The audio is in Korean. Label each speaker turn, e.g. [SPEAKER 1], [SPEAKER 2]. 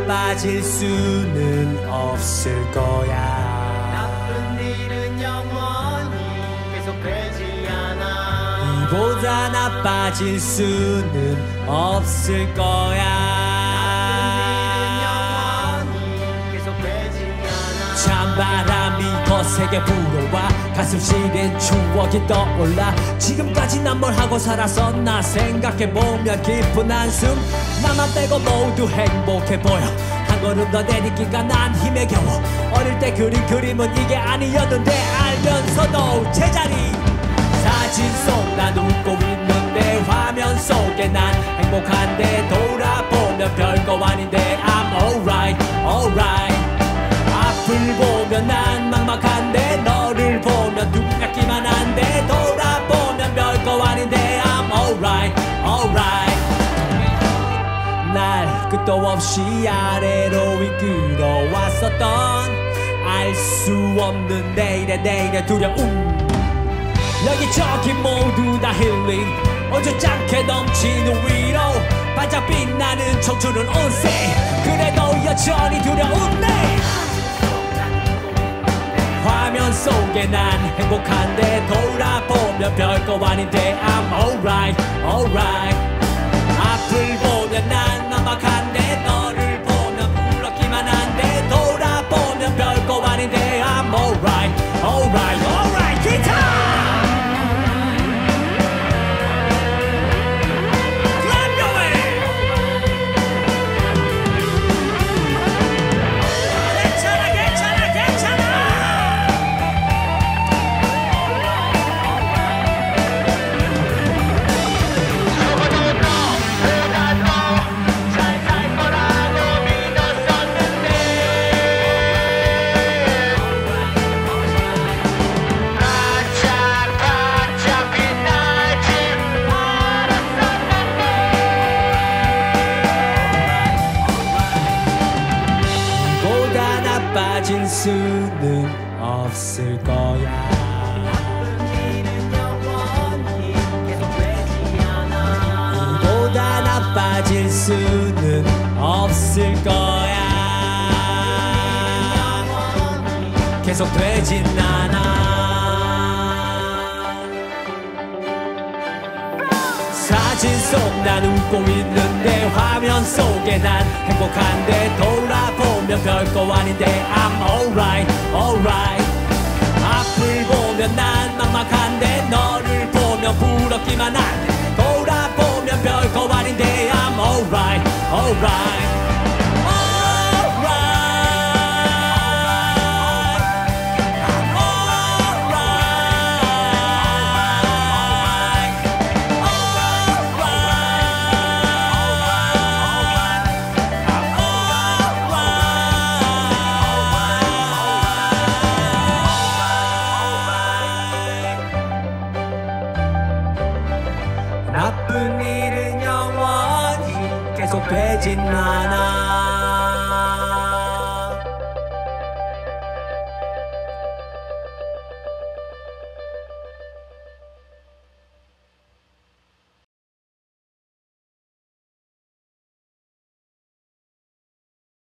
[SPEAKER 1] 나빠질 수는 없을 거야.
[SPEAKER 2] 나쁜 일은 영원히 계속되지 않아.
[SPEAKER 1] 이보다 나빠질 수는 없을 거야. 찬바람이 거세게 불어와 가슴 시린 추억이 떠올라. 지금까지 난 뭘 하고 살았었나 생각해보면 깊은 한숨. 나만 빼고 모두 행복해 보여. 한 걸음 더 내딛기가 난 힘에 겨워. 어릴 때 그린 그림은 이게 아니었는데 알면서도 제자리. 사진 속 난 웃고 있는데 화면 속에 난 행복한데 돌아보면 별거 아닌데 I'm alright, alright. 앞을 보면 난 막막한데 너를 보면 두렵기만 한데 돌아보면 별거 아닌데 I'm alright, alright. 날 끝도 없이 아래로 이끌어왔었던 알 수 없는 내일의 두려움. 여기저기 모두 다 힐링. 어줍잖게 넘치는 위로 반짝 빛나는 청춘은 온세. 그래도 여전히 두려운데 화면 속에 난 행복한데 돌아보면 별거 아닌데 I'm alright, alright. 앞을 보면 난 막막한데 너를 보면 부럽기만 한데 돌아보면 별거 아닌데 I'm alright, alright, alright. 기타! 빠질 수는 없을 거야. 이보다 나빠질 수는 없을 거야. 계속 되진 않아. 사진 속 난 웃고 있는데 화면 속에 난 행복한데 돌아보면 별거 아닌데 I'm alright, alright. 앞을 보면 난 막막한데 너를 보면 부럽기만 한데 돌아보면 별거 아닌데 I'm alright, alright. 나쁜 일은 영원히 계속되진 않아.